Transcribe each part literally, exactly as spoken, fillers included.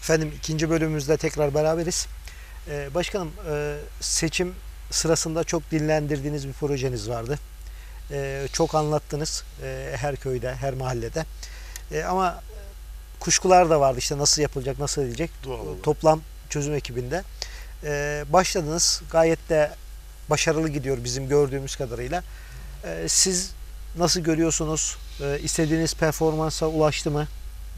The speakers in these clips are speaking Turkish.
Efendim ikinci bölümümüzde tekrar beraberiz. Ee, başkanım e, seçim sırasında çok dillendirdiğiniz bir projeniz vardı. Ee, çok anlattınız e, her köyde, her mahallede. E, ama kuşkular da vardı işte nasıl yapılacak, nasıl edilecek. Doğal olarak. Toplam çözüm ekibinde. E, başladınız. Gayet de başarılı gidiyor bizim gördüğümüz kadarıyla. E, siz nasıl görüyorsunuz? E, istediğiniz performansa ulaştı mı?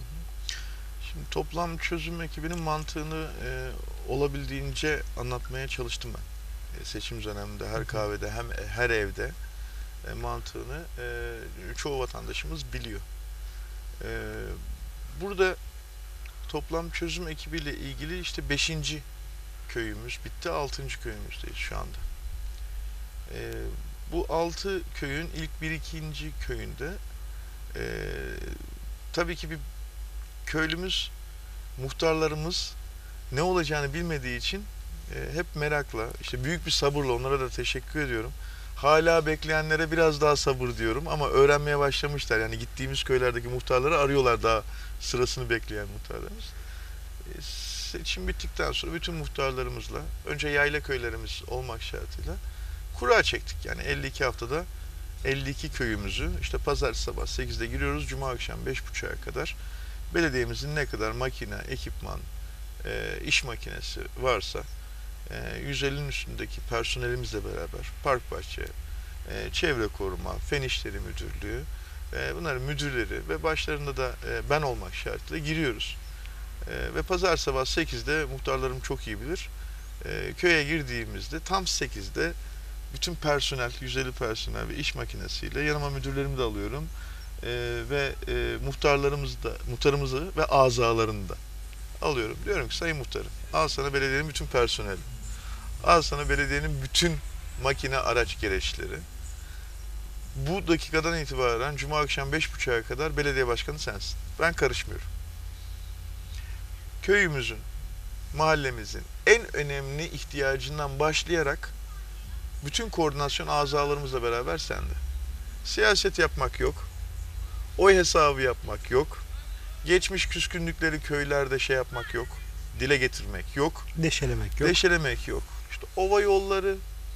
Şimdi toplam çözüm ekibinin mantığını e, olabildiğince anlatmaya çalıştım ben. E, seçim döneminde her kahvede hem her evde e, mantığını e, çoğu vatandaşımız biliyor. E, burada toplam çözüm ekibiyle ilgili işte beşinci köyümüz bitti, altıncı köyümüzdeyiz şu anda. E, bu altı köyün ilk bir ikinci köyünde e, tabii ki bir köylümüz, muhtarlarımız ne olacağını bilmediği için e, hep merakla, işte büyük bir sabırla onlara da teşekkür ediyorum. Hala bekleyenlere biraz daha sabır diyorum ama öğrenmeye başlamışlar. Yani gittiğimiz köylerdeki muhtarları arıyorlar daha sırasını bekleyen muhtarlarımız. E, seçim bittikten sonra bütün muhtarlarımızla, önce yayla köylerimiz olmak şartıyla kura çektik. Yani elli iki haftada elli iki köyümüzü işte pazar sabah sekizde giriyoruz, cuma akşam beş buçuğa kadar belediyemizin ne kadar makine, ekipman, e, iş makinesi varsa e, yüz ellinin üstündeki personelimizle beraber park bahçe, e, çevre koruma, fen işleri müdürlüğü, e, bunların müdürleri ve başlarında da e, ben olmak şartıyla giriyoruz. E, ve pazar sabah sekizde muhtarlarım çok iyi bilir. E, köye girdiğimizde tam sekizde bütün personel, yüz elli personel ve iş makinesiyle yanıma müdürlerimi de alıyorum. Ee, ve e, muhtarlarımızı da, muhtarımızı ve azalarını da alıyorum. Diyorum ki sayın muhtarım, al sana belediyenin bütün personeli, al sana belediyenin bütün makine araç gereçleri. Bu dakikadan itibaren cuma akşam beş buçuğa kadar belediye başkanı sensin. Ben karışmıyorum. Köyümüzün, mahallemizin en önemli ihtiyacından başlayarak bütün koordinasyon azalarımızla beraber sende. Siyaset yapmak yok. Oy hesabı yapmak yok. Geçmiş küskünlükleri köylerde şey yapmak yok. Dile getirmek yok. Deşelemek yok. Deşelemek yok. İşte ova yolları,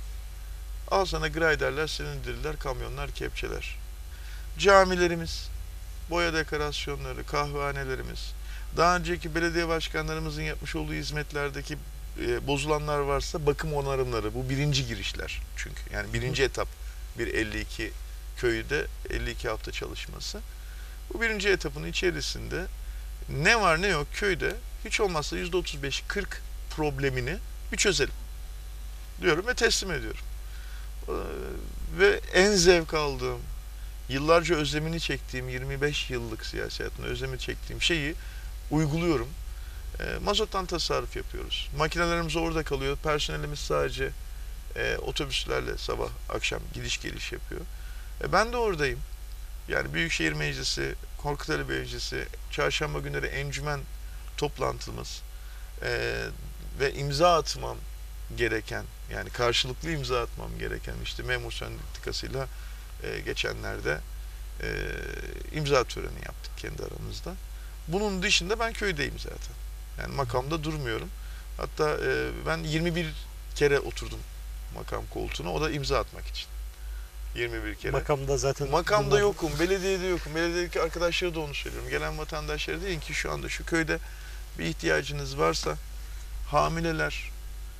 al sana grayderler, silindirler, kamyonlar, kepçeler. Camilerimiz, boya dekorasyonları, kahvehanelerimiz, daha önceki belediye başkanlarımızın yapmış olduğu hizmetlerdeki e, bozulanlar varsa bakım onarımları. Bu birinci girişler çünkü. Yani birinci etap bir elli iki köyde elli iki hafta çalışması. Bu birinci etapın içerisinde ne var ne yok köyde hiç olmazsa yüzde otuz beş kırk problemini bir çözelim diyorum ve teslim ediyorum. Ee, ve en zevk aldığım, yıllarca özlemini çektiğim, yirmi beş yıllık siyasi hayatımda özlemini çektiğim şeyi uyguluyorum. E, mazottan tasarruf yapıyoruz. Makinelerimiz orada kalıyor. Personelimiz sadece e, otobüslerle sabah akşam gidiş geliş yapıyor. E, ben de oradayım. Yani Büyükşehir Meclisi, Korkuteli Meclisi, çarşamba günleri encümen toplantımız e, ve imza atmam gereken, yani karşılıklı imza atmam gereken işte memur sendikasıyla e, geçenlerde e, imza töreni yaptık kendi aramızda. Bunun dışında ben köydeyim zaten. Yani makamda durmuyorum. Hatta e, ben yirmi bir kere oturdum makam koltuğuna. O da imza atmak için. yirmi bir kere. Makamda zaten Makamda bunlar... yokum. Belediyede yokum. Belediyedeki arkadaşlara da onu söylüyorum. Gelen vatandaşlara deyin ki şu anda şu köyde bir ihtiyacınız varsa hamileler,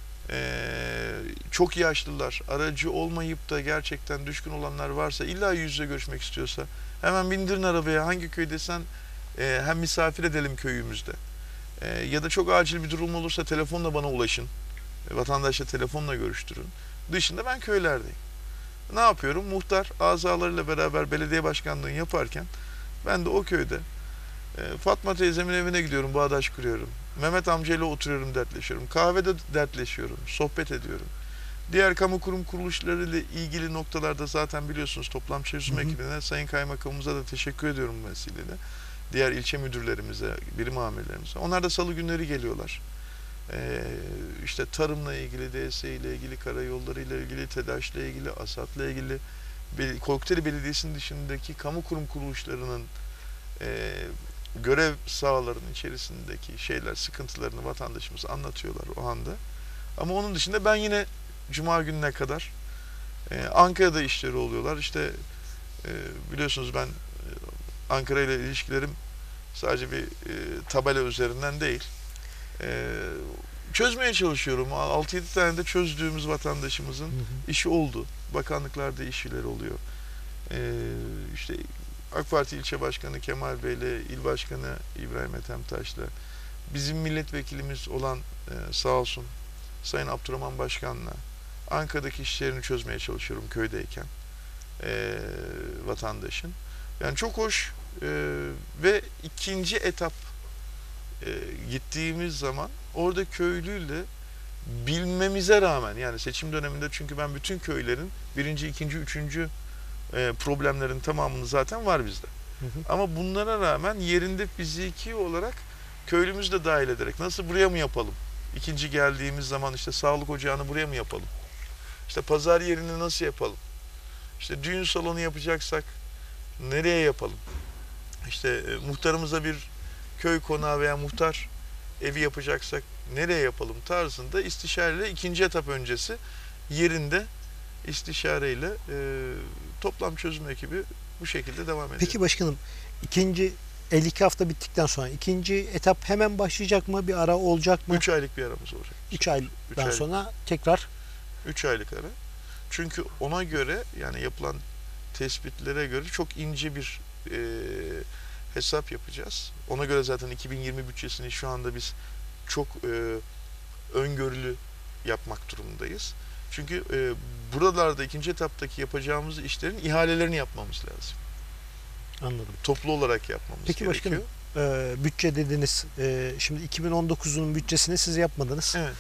e, çok yaşlılar, aracı olmayıp da gerçekten düşkün olanlar varsa, illa yüz yüze görüşmek istiyorsa hemen bindirin arabaya. Hangi köydesen e, hem misafir edelim köyümüzde. E, ya da çok acil bir durum olursa telefonla bana ulaşın. E, vatandaşla telefonla görüştürün. Dışında ben köylerdeyim. Ne yapıyorum? Muhtar azalarıyla beraber belediye başkanlığını yaparken ben de o köyde e, Fatma teyzemin evine gidiyorum, bağdaş kuruyorum. Mehmet amcayla oturuyorum, dertleşiyorum. Kahvede dertleşiyorum, sohbet ediyorum. Diğer kamu kurum kuruluşlarıyla ilgili noktalarda zaten biliyorsunuz toplam çözüm ekibine, Sayın Kaymakamımıza da teşekkür ediyorum bu vesileyle. Diğer ilçe müdürlerimize, birim amirlerimize. Onlar da salı günleri geliyorlar. Ee, işte tarımla ilgili, D S ile ilgili, karayollarıyla ilgili, TEDAŞ'la ilgili, ASAD'la ilgili, Korkuteli Belediyesi'nin dışındaki kamu kurum kuruluşlarının e, görev sahalarının içerisindeki şeyler, sıkıntılarını vatandaşımıza anlatıyorlar o anda. Ama onun dışında ben yine Cuma gününe kadar e, Ankara'da işleri oluyorlar. İşte e, biliyorsunuz ben e, Ankara ile ilişkilerim sadece bir e, tabela üzerinden değil. E, çözmeye çalışıyorum. altı yedi tane de çözdüğümüz vatandaşımızın hı hı. işi oldu. Bakanlıklarda işleri oluyor. E, işte AK Parti ilçe başkanı Kemal Bey ile il başkanı İbrahim Ethem Taş'la bizim milletvekilimiz olan e, sağ olsun Sayın Abdurrahman Başkan'la Ankara'daki işlerini çözmeye çalışıyorum köydeyken e, vatandaşın. Yani çok hoş e, ve ikinci etap e, gittiğimiz zaman orada köylüyle bilmemize rağmen, yani seçim döneminde, çünkü ben bütün köylerin birinci, ikinci, üçüncü e, problemlerin tamamını zaten var bizde. Hı hı. Ama bunlara rağmen yerinde fiziki olarak köylümüzü de dahil ederek nasıl buraya mı yapalım? İkinci geldiğimiz zaman işte sağlık ocağını buraya mı yapalım? İşte pazar yerini nasıl yapalım? İşte düğün salonu yapacaksak nereye yapalım? İşte e, muhtarımıza bir köy konağı veya muhtar evi yapacaksak nereye yapalım tarzında istişareyle ikinci etap öncesi yerinde istişareyle e, toplam çözüm ekibi bu şekilde devam ediyor. Peki başkanım, ikinci elli iki hafta bittikten sonra ikinci etap hemen başlayacak mı? Bir ara olacak mı? üç aylık bir aramız olacak. üç aydan aylık. Sonra tekrar üç aylık ara. Çünkü ona göre, yani yapılan tespitlere göre çok ince bir e, hesap yapacağız. Ona göre zaten iki bin yirmi bütçesini şu anda biz çok e, öngörülü yapmak durumundayız. Çünkü e, buralarda ikinci etaptaki yapacağımız işlerin ihalelerini yapmamız lazım. Anladım. Toplu olarak yapmamız Peki gerekiyor. Peki başkanım, e, bütçe dediniz. E, şimdi iki bin on dokuzun bütçesini siz yapmadınız. Evet.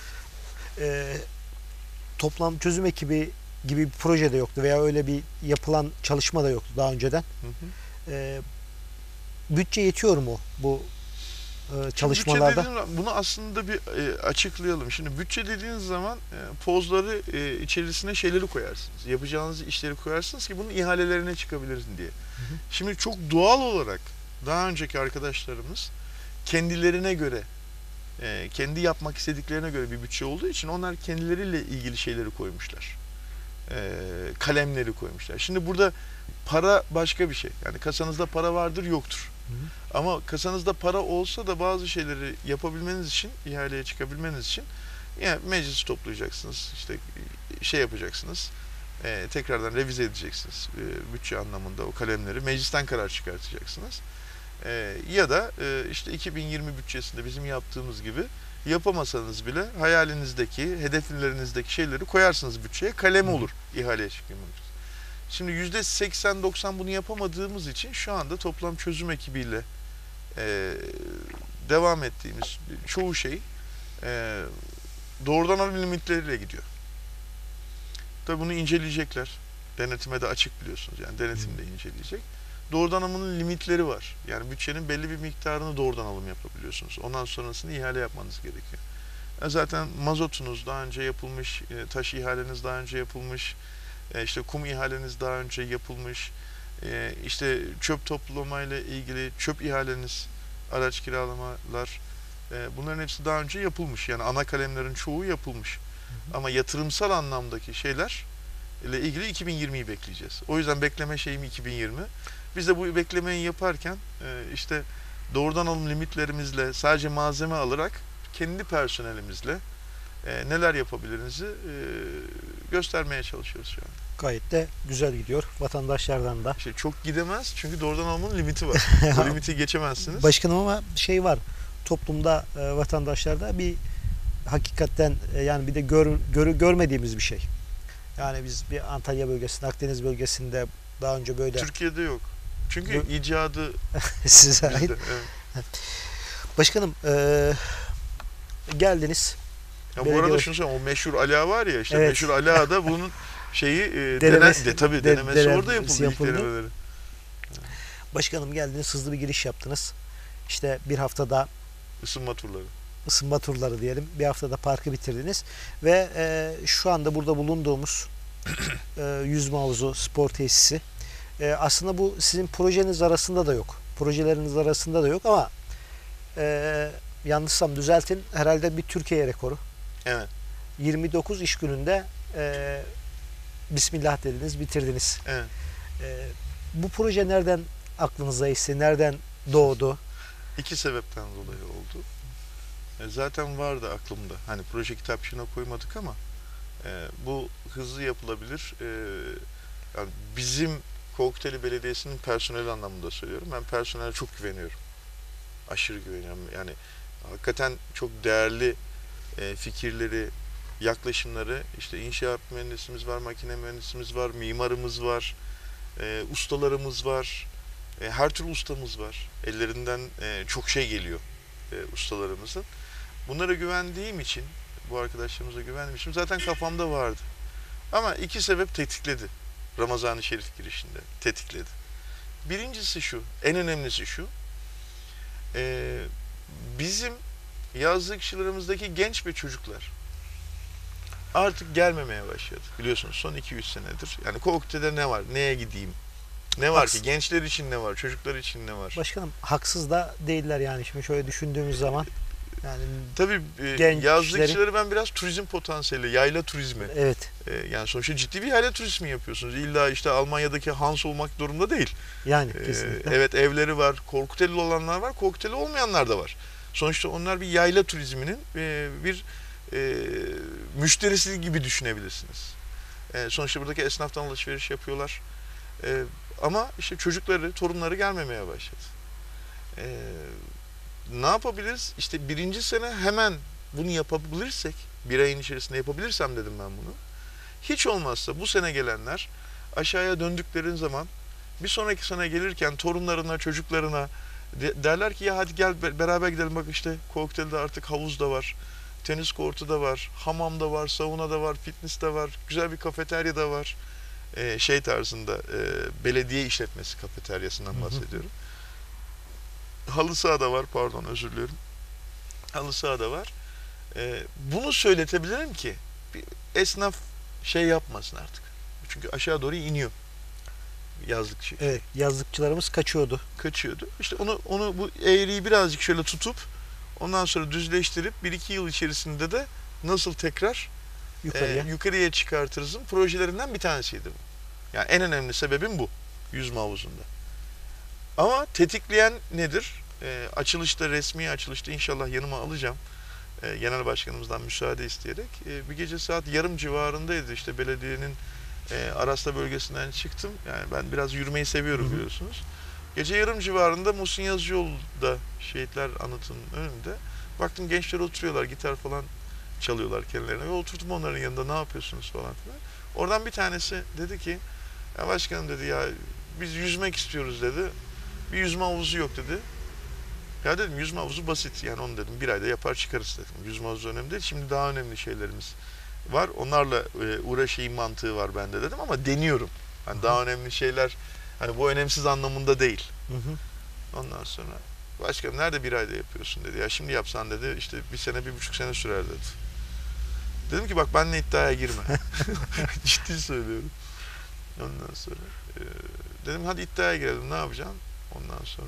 E, toplam çözüm ekibi gibi bir proje de yoktu veya öyle bir yapılan çalışma da yoktu daha önceden. Hı hı. E, bütçe yetiyor mu bu e, çalışmalarda? Dediğim, bunu aslında bir e, açıklayalım. Şimdi bütçe dediğiniz zaman e, pozları e, içerisine şeyleri koyarsınız. Yapacağınız işleri koyarsınız ki bunun ihalelerine çıkabilirsin diye. Hı hı. Şimdi çok doğal olarak daha önceki arkadaşlarımız kendilerine göre, e, kendi yapmak istediklerine göre bir bütçe olduğu için onlar kendileriyle ilgili şeyleri koymuşlar. E, kalemleri koymuşlar. Şimdi burada para başka bir şey. Yani kasanızda para vardır, yoktur. Hı hı. Ama kasanızda para olsa da bazı şeyleri yapabilmeniz için, ihaleye çıkabilmeniz için yani meclis toplayacaksınız, işte şey yapacaksınız, e, tekrardan revize edeceksiniz e, bütçe anlamında o kalemleri, meclisten karar çıkartacaksınız. E, ya da e, işte iki bin yirmi bütçesinde bizim yaptığımız gibi yapamasanız bile hayalinizdeki, hedeflerinizdeki şeyleri koyarsınız bütçeye, kalem olur ihaleye çıkmamak için. Şimdi yüzde seksen doksan bunu yapamadığımız için şu anda toplam çözüm ekibiyle e, devam ettiğimiz çoğu şey e, doğrudan alım limitleriyle gidiyor. Tabii bunu inceleyecekler. Denetime de açık biliyorsunuz. Yani denetim de inceleyecek. Doğrudan alımın limitleri var. Yani bütçenin belli bir miktarını doğrudan alım yapabiliyorsunuz. Ondan sonrasını ihale yapmanız gerekiyor. Yani zaten mazotunuz daha önce yapılmış, taş ihaleniz daha önce yapılmış, işte kum ihaleniz daha önce yapılmış, işte çöp toplamayla ilgili çöp ihaleniz, araç kiralamalar, bunların hepsi daha önce yapılmış. Yani ana kalemlerin çoğu yapılmış. Hı hı. Ama yatırımsal anlamdaki şeyler ile ilgili iki bin yirmiyi bekleyeceğiz. O yüzden bekleme şeyim iki bin yirmi. Biz de bu beklemeyi yaparken işte doğrudan alım limitlerimizle sadece malzeme alarak kendi personelimizle neler yapabiliriz göstermeye çalışıyoruz şu an. Gayet de güzel gidiyor. Vatandaşlardan da. İşte çok gidemez çünkü doğrudan almanın limiti var. O limiti geçemezsiniz. Başkanım ama şey var. Toplumda, e, vatandaşlarda bir hakikaten e, yani bir de gör, gör, görmediğimiz bir şey. Yani biz bir Antalya bölgesinde, Akdeniz bölgesinde daha önce böyle... Türkiye'de yok. Çünkü Gö icadı size ait. Bizde, evet. Başkanım e, geldiniz. Ya bu arada şunu söyleyeyim, o meşhur Ali Ağa var ya, işte evet. Meşhur Ali Ağa da bunun şeyi e, denemesi, dene, de, tabii de, denemesi de, orada yapıldı, ilk denemeleri. Başkanım geldiniz, hızlı bir giriş yaptınız. İşte bir haftada ısınma turları. Isınma turları diyelim. Bir haftada parkı bitirdiniz ve e, şu anda burada bulunduğumuz e, yüzme havuzu, spor tesisi. E, aslında bu sizin projeniz arasında da yok. projeleriniz arasında da yok ama e, yanlışsam düzeltin, herhalde bir Türkiye rekoru. Evet. yirmi dokuz iş gününde e, Bismillah dediniz, bitirdiniz. Evet. E, bu proje nereden aklınıza esti, nereden doğdu? İki sebepten dolayı oldu. E, zaten vardı aklımda. Hani proje kitapçığına koymadık ama e, bu hızlı yapılabilir. E, yani bizim Kokteyli Belediyesi'nin personel anlamında söylüyorum. Ben personele çok güveniyorum. Aşırı güveniyorum. Yani hakikaten çok değerli e, fikirleri, yaklaşımları, işte inşaat mühendisimiz var, makine mühendisimiz var, mimarımız var, e, ustalarımız var, e, her türlü ustamız var. Ellerinden e, çok şey geliyor e, ustalarımızın. Bunlara güvendiğim için, bu arkadaşlarımıza güvendiğim için zaten kafamda vardı. Ama iki sebep tetikledi. Ramazan-ı Şerif girişinde tetikledi. Birincisi şu, en önemlisi şu, e, bizim yazlıkçılarımızdaki genç ve çocuklar artık gelmemeye başladı. Biliyorsunuz son iki üç senedir. Yani Kokteyli'de ne var? Neye gideyim? Ne var Haksız. ki? Gençler için ne var? Çocuklar için ne var? Başkanım, haksız da değiller yani, şimdi şöyle düşündüğümüz zaman. Yani Tabii e, gençleri- yazlıkçıları ben biraz turizm potansiyeli, yayla turizmi. evet, E, yani sonuçta ciddi bir yayla turizmi yapıyorsunuz. İlla işte Almanya'daki Hans olmak durumunda değil. yani E, kesinlikle. evet, evleri var, Korkuteli olanlar var, Korkuteli olmayanlar da var. Sonuçta onlar bir yayla turizminin e, bir e, müşterisi gibi düşünebilirsiniz. E, sonuçta buradaki esnaftan alışveriş yapıyorlar. E, ama işte çocukları, torunları gelmemeye başladı. E, ne yapabiliriz? İşte birinci sene hemen bunu yapabilirsek, bir ayın içerisinde yapabilirsem dedim ben bunu. Hiç olmazsa bu sene gelenler aşağıya döndükleri zaman bir sonraki sene gelirken torunlarına, çocuklarına de- derler ki ya hadi gel be- beraber gidelim, bak işte Kokteyli'de artık havuz da var, tenis kortu da var, hamam da var, sauna da var, fitness de var, güzel bir kafeterya da var. Ee, şey tarzında e, belediye işletmesi kafeteryasından Hı hı. bahsediyorum. Halı saha da var, pardon özür dilerim. Halı saha da var. Ee, bunu söyletebilirim ki bir esnaf şey yapmasın artık. Çünkü aşağı doğru iniyor. Yazlık şey. Evet, yazlıkçılarımız kaçıyordu Kaçıyordu. İşte onu onu bu eğriyi birazcık şöyle tutup ondan sonra düzleştirip bir iki yıl içerisinde de nasıl tekrar yukarıya. e, yukarıya çıkartırızın projelerinden bir tanesiydi bu. Yani en önemli sebebim bu. Yüzme havuzunda. Ama tetikleyen nedir? E, açılışta, resmi açılışta inşallah yanıma alacağım. E, genel başkanımızdan müsaade isteyerek. E, bir gece saat yarım civarındaydı. İşte belediyenin e, Arasla bölgesinden çıktım. Yani ben biraz yürümeyi seviyorum, Hı hı. biliyorsunuz. Gece yarım civarında Muhsin Yazıcıoğlu'da Şehitler Anıtı'nın önünde. Baktım gençler oturuyorlar, gitar falan çalıyorlar kendilerine. Ve oturdum onların yanında, ne yapıyorsunuz falan filan. Oradan bir tanesi dedi ki, ya başkanım dedi, ya biz yüzmek istiyoruz dedi. Bir yüzme havuzu yok dedi. Ya dedim yüzme havuzu basit, yani onu dedim bir ayda yapar çıkarız dedim. Yüzme havuzu önemli değil. Şimdi daha önemli şeylerimiz var. Onlarla e, uğraşayım mantığı var bende dedim ama deniyorum. Hani daha önemli şeyler, hani bu önemsiz anlamında değil. Hı hı. Ondan sonra başkanım nerede bir ayda yapıyorsun dedi. Ya şimdi yapsan dedi işte bir sene bir buçuk sene sürer dedi. Dedim ki bak benimle iddiaya girme. Ciddi söylüyorum. Ondan sonra e, dedim hadi iddiaya girelim, ne yapacaksın? Ondan sonra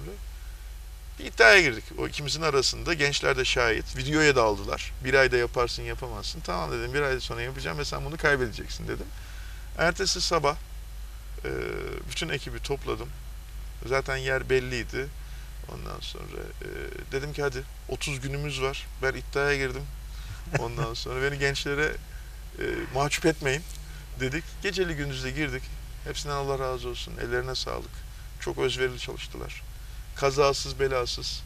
bir iddiaya girdik. O ikimizin arasında, gençler de şahit. Videoya da aldılar. Bir ayda yaparsın yapamazsın. Tamam dedim, bir ay sonra yapacağım ve sen bunu kaybedeceksin dedim. Ertesi sabah e, bütün ekibi topladım. Zaten yer belliydi. Ondan sonra e, dedim ki hadi otuz günümüz var. Ben iddiaya girdim. Ondan sonra beni gençlere e, mahcup etmeyin dedik. Geceli gündüzle girdik. Hepsinden Allah razı olsun. Ellerine sağlık. Çok özverili çalıştılar. Kazasız belasız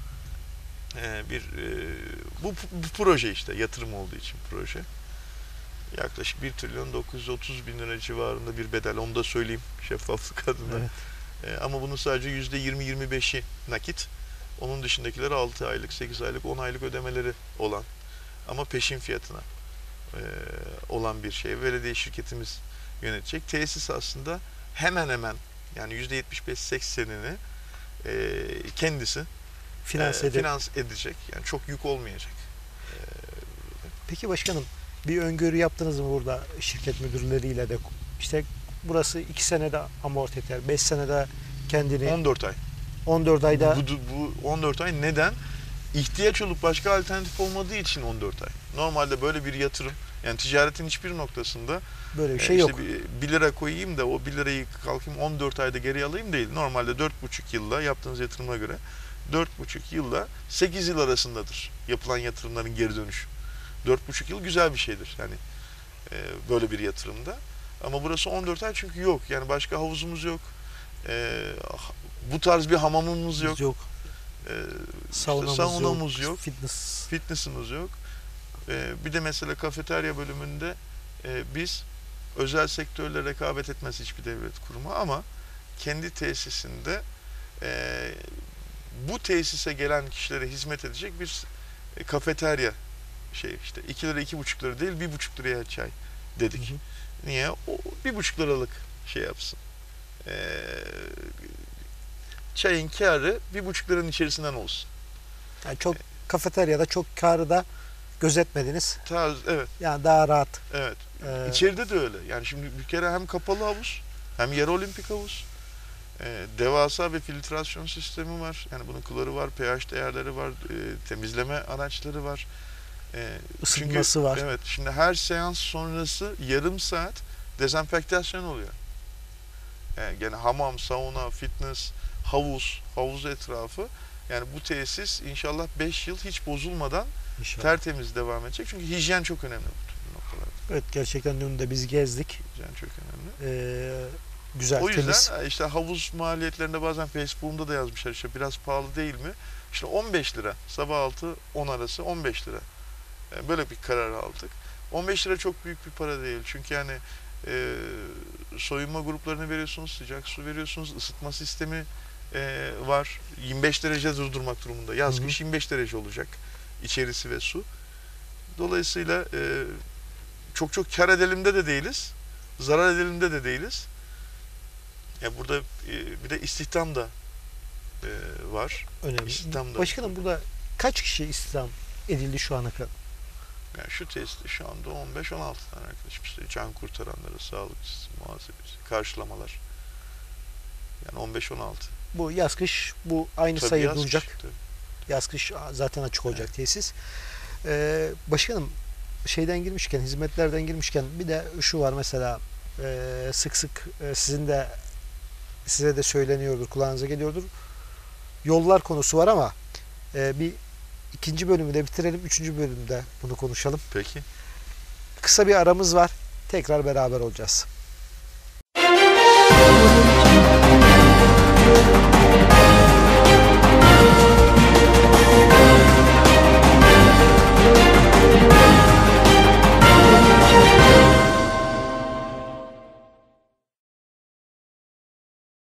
e, bir e, bu, bu proje işte yatırım olduğu için proje. Yaklaşık bir trilyon dokuz yüz otuz bin lira civarında bir bedel. Onu da söyleyeyim şeffaflık adına. Evet. E, ama bunun sadece yüzde yirmi yirmi beşi nakit. Onun dışındakileri altı aylık, sekiz aylık, on aylık ödemeleri olan ama peşin fiyatına e, olan bir şey. Belediye şirketimiz yönetecek. Tesis aslında hemen hemen yani yüzde yetmiş beş seksenini e, kendisi Finanse e, eder. finans edecek. Yani çok yük olmayacak. E, Peki başkanım, bir öngörü yaptınız mı burada şirket müdürleriyle de? İşte burası iki senede amorti eder, beş senede kendini on dört ay. on dört ayda Bu, bu on dört ay neden? İhtiyaç olup başka alternatif olmadığı için on dört ay. Normalde böyle bir yatırım, yani ticaretin hiçbir noktasında böyle bir e, şey işte yok. bir, bir lira koyayım da o bir lirayı kalkayım on dört ayda geri alayım değil. Normalde dört buçuk yılla yaptığınız yatırıma göre dört buçuk yılla sekiz yıl arasındadır yapılan yatırımların geri dönüşü. dört buçuk yıl güzel bir şeydir yani e, böyle bir yatırımda. Ama burası on dört ay çünkü yok. Yani başka havuzumuz yok. E, bu tarz bir hamamımız yok. Yok. E, Saunamız, işte saunamız yok. yok. Fitness. Fitness'ımız yok. E, bir de mesela kafeterya bölümünde e, biz özel sektörle rekabet etmez hiçbir devlet kurumu ama kendi tesisinde e, bu tesise gelen kişilere hizmet edecek bir e, kafeterya şey işte iki lira iki buçuk lira değil bir buçuk liraya çay dedik. Hı hı. Niye? O bir buçuk liralık şey yapsın. Ee, çayın kârı bir buçuk liranın içerisinden olsun. Yani çok kafeteryada çok kârı da gözetmediniz. Tarz, evet. Yani daha rahat. Evet. Ee, İçeride de öyle. Yani şimdi bir kere hem kapalı havuz hem yarı olimpik havuz. Ee, devasa bir filtrasyon sistemi var. Yani bunun kuları var, pH değerleri var, e, temizleme araçları var. E, Isıtması çünkü, var. Evet. Şimdi her seans sonrası yarım saat dezenfektasyon oluyor. Yani gene hamam, sauna, fitness, havuz, havuz etrafı. Yani bu tesis inşallah beş yıl hiç bozulmadan İnşallah. tertemiz devam edecek. Çünkü hijyen çok önemli bu noktalarda. Evet, gerçekten dün de biz gezdik. Hijyen çok önemli. Ee, güzel, o yüzden temiz. işte havuz maliyetlerinde bazen Facebook'umda da yazmışlar işte biraz pahalı değil mi? İşte on beş lira. Sabah altı on arası on beş lira. Yani böyle bir karar aldık. on beş lira çok büyük bir para değil. Çünkü yani e, soyunma gruplarını veriyorsunuz, sıcak su veriyorsunuz, ısıtma sistemi e, var. yirmi beş derece durdurmak durumunda. Yaz kış yirmi beş derece olacak içerisi ve su. Dolayısıyla e, çok çok kar edelimde de değiliz. Zarar edelimde de değiliz. Yani burada e, bir de istihdam da e, var. Önemli. İstihdam da Başkanım burada kaç kişi istihdam edildi şu ana kadar? Yani şu tesiste şu anda on beş on altı tane arkadaşım işte can kurtaranları, sağlıkçısı, muhasebesi, karşılamalar. Yani on beş on altı. Bu yaz kış bu aynı Tabii sayı yaz duracak. Kış, yaz kış zaten açık olacak evet. tesis. Ee, başkanım şeyden girmişken, hizmetlerden girmişken bir de şu var mesela e, sık sık e, sizin de size de söyleniyordur, kulağınıza geliyordur. Yollar konusu var ama e, bir ikinci bölümü de bitirelim. Üçüncü bölümde bunu konuşalım. Peki. Kısa bir aramız var. Tekrar beraber olacağız.